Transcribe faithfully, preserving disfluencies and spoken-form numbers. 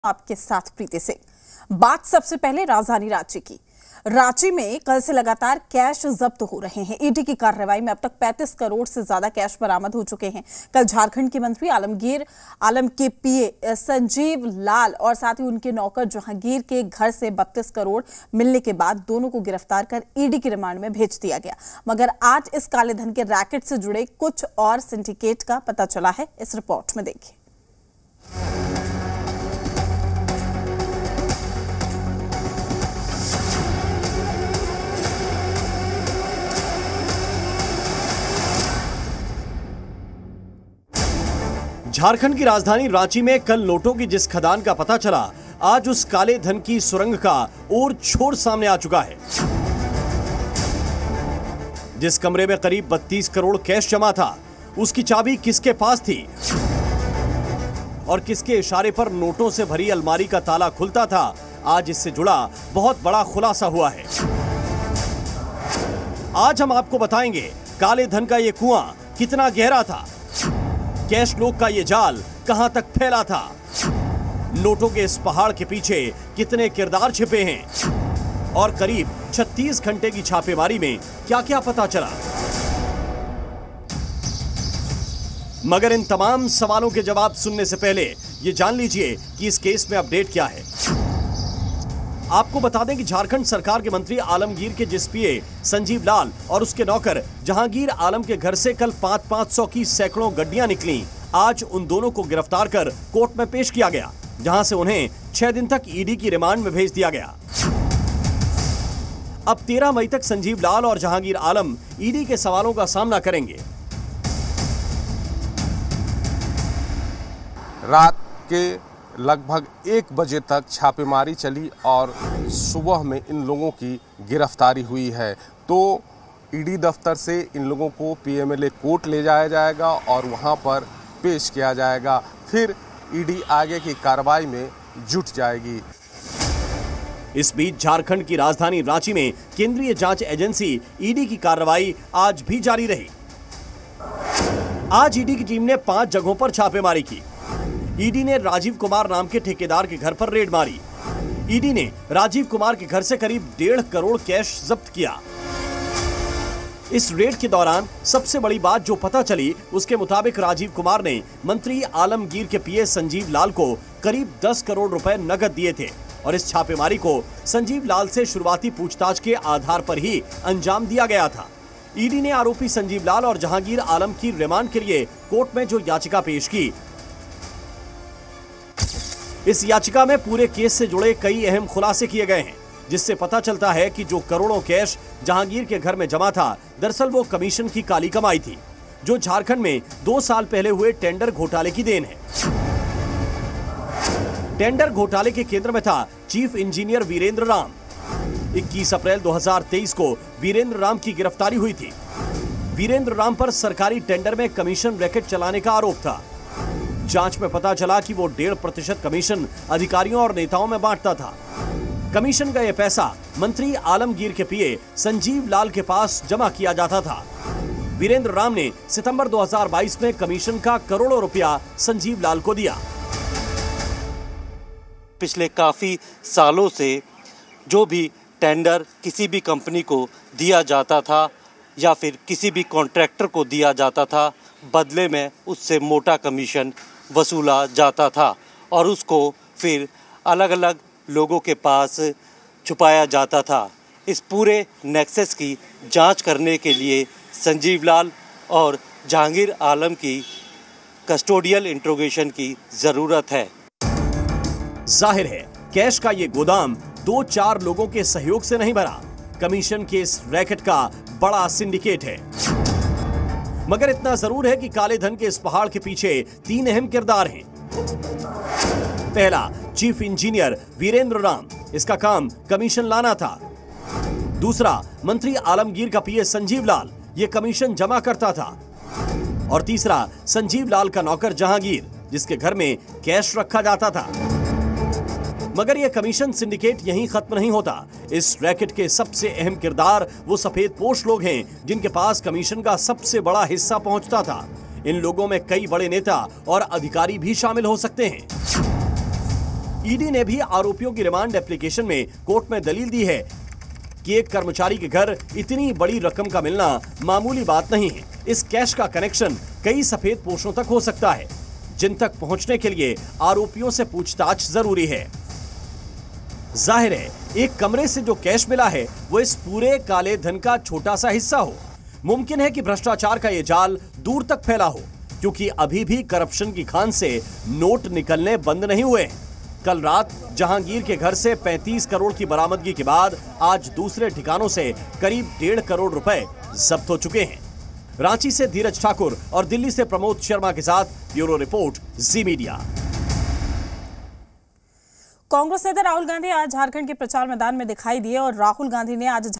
आपके साथ प्रीति सिंह। बात सबसे पहले राजधानी रांची की। रांची में कल से लगातार कैश जब्त हो रहे हैं। ईडी की कार्रवाई में अब तक पैंतीस करोड़ से ज्यादा कैश बरामद हो चुके हैं। कल झारखंड के मंत्री आलमगीर आलम के पीए संजीव लाल और साथ ही उनके नौकर जहांगीर के घर से बत्तीस करोड़ मिलने के बाद दोनों को गिरफ्तार कर ईडी की रिमांड में भेज दिया गया। मगर आज इस काले धन के रैकेट से जुड़े कुछ और सिंडिकेट का पता चला है। इस रिपोर्ट में देखिए। झारखंड की राजधानी रांची में कल नोटों की जिस खदान का पता चला, आज उस काले धन की सुरंग का और छोर सामने आ चुका है। जिस कमरे में करीब बत्तीस करोड़ कैश जमा था, उसकी चाबी किसके पास थी और किसके इशारे पर नोटों से भरी अलमारी का ताला खुलता था, आज इससे जुड़ा बहुत बड़ा खुलासा हुआ है। आज हम आपको बताएंगे काले धन का यह कुआं कितना गहरा था, कैश लोग का ये जाल कहां तक फैला था, नोटों के इस पहाड़ के पीछे कितने किरदार छिपे हैं और करीब छत्तीस घंटे की छापेमारी में क्या क्या पता चला। मगर इन तमाम सवालों के जवाब सुनने से पहले ये जान लीजिए कि इस केस में अपडेट क्या है। आपको बता दें कि झारखंड सरकार के मंत्री आलमगीर के जिस पीए संजीव लाल और उसके नौकर जहांगीर आलम के घर से कल पांच पांच सौ की सैकड़ों गड्डियां निकली। आज उन दोनों को गिरफ्तार कर कोर्ट में पेश किया गया, जहां से उन्हें छह दिन तक ईडी की रिमांड में भेज दिया गया। अब तेरह मई तक संजीव लाल और जहांगीर आलम ईडी के सवालों का सामना करेंगे। रात के लगभग एक बजे तक छापेमारी चली और सुबह में इन लोगों की गिरफ्तारी हुई है। तो ईडी दफ्तर से इन लोगों को पीएमएलए कोर्ट ले जाया जाएगा और वहां पर पेश किया जाएगा। फिर ईडी आगे की कार्रवाई में जुट जाएगी। इस बीच झारखंड की राजधानी रांची में केंद्रीय जांच एजेंसी ईडी की कार्रवाई आज भी जारी रही। आज ईडी की टीम ने पांच जगहों पर छापेमारी की। ईडी ने राजीव कुमार नाम के ठेकेदार के घर पर रेड मारी। ईडी ने राजीव कुमार के घर से करीब डेढ़ करोड़ कैश जब्त किया। इस रेड के दौरान सबसे बड़ी बात जो पता चली, उसके मुताबिक राजीव कुमार ने मंत्री आलमगीर के पीए संजीव लाल को करीब दस करोड़ रुपए नकद दिए थे और इस छापेमारी को संजीव लाल से शुरुआती पूछताछ के आधार पर ही अंजाम दिया गया था। ईडी ने आरोपी संजीव लाल और जहांगीर आलम की रिमांड के लिए कोर्ट में जो याचिका पेश की, इस याचिका में पूरे केस से जुड़े कई अहम खुलासे किए गए हैं, जिससे पता चलता है कि जो करोड़ों कैश जहांगीर के घर में जमा था, दरअसल वो कमीशन की काली कमाई थी, जो झारखंड में दो साल पहले हुए टेंडर घोटाले की देन है। टेंडर घोटाले के केंद्र में था चीफ इंजीनियर वीरेंद्र राम। इक्कीस अप्रैल दो हज़ार तेईस को वीरेंद्र राम की गिरफ्तारी हुई थी। वीरेंद्र राम पर सरकारी टेंडर में कमीशन रैकेट चलाने का आरोप था। जांच में पता चला कि वो डेढ़ प्रतिशत कमीशन अधिकारियों और नेताओं में बांटता था। कमीशन का यह पैसा मंत्री आलमगीर के पीए संजीव लाल के पास जमा किया जाता था। वीरेंद्र राम ने सितंबर दो हज़ार बाईस में कमीशन का करोड़ों रुपया संजीव लाल को दिया। पिछले काफी सालों से जो भी टेंडर किसी भी कंपनी को दिया जाता था या फिर किसी भी कॉन्ट्रैक्टर को दिया जाता था, बदले में उससे मोटा कमीशन वसूला जाता था और उसको फिर अलग अलग लोगों के पास छुपाया जाता था। इस पूरे नेक्सस की जांच करने के लिए संजीव लाल और जहांगीर आलम की कस्टोडियल इंट्रोगेशन की जरूरत है। जाहिर है कैश का ये गोदाम दो चार लोगों के सहयोग से नहीं भरा, कमीशन के इस रैकेट का बड़ा सिंडिकेट है। मगर इतना जरूर है कि काले धन के इस पहाड़ के पीछे तीन अहम किरदार हैं। पहला, चीफ इंजीनियर वीरेंद्र राम, इसका काम कमीशन लाना था। दूसरा, मंत्री आलमगीर का पीए संजीव लाल, ये कमीशन जमा करता था। और तीसरा, संजीव लाल का नौकर जहांगीर, जिसके घर में कैश रखा जाता था। मगर यह कमीशन सिंडिकेट यहीं खत्म नहीं होता। इस रैकेट के सबसे अहम किरदार वो सफेद पोश लोग हैं, जिनके पास कमीशन का सबसे बड़ा हिस्सा पहुंचता था। इन लोगों में कई बड़े नेता और अधिकारी भी शामिल हो सकते हैं। ईडी ने भी आरोपियों की रिमांड एप्लीकेशन में कोर्ट में दलील दी है कि एक कर्मचारी के घर इतनी बड़ी रकम का मिलना मामूली बात नहीं है। इस कैश का कनेक्शन कई सफेद पोशों तक हो सकता है, जिन तक पहुंचने के लिए आरोपियों से पूछताछ जरूरी है। जाहिर है एक कमरे से जो कैश मिला है वो इस पूरे काले धन का छोटा सा हिस्सा हो। मुमकिन है कि भ्रष्टाचार का ये जाल दूर तक फैला हो, क्योंकि अभी भी करप्शन की खान से नोट निकलने बंद नहीं हुए। कल रात जहांगीर के घर से पैंतीस करोड़ की बरामदगी के बाद आज दूसरे ठिकानों से करीब डेढ़ करोड़ रुपए जब्त हो चुके हैं। रांची से धीरज ठाकुर और दिल्ली से प्रमोद शर्मा के साथ bureau report, Zee media. Congress नेता राहुल गांधी आज झारखंड के प्रचार मैदान में दिखाई दिए और राहुल गांधी ने आज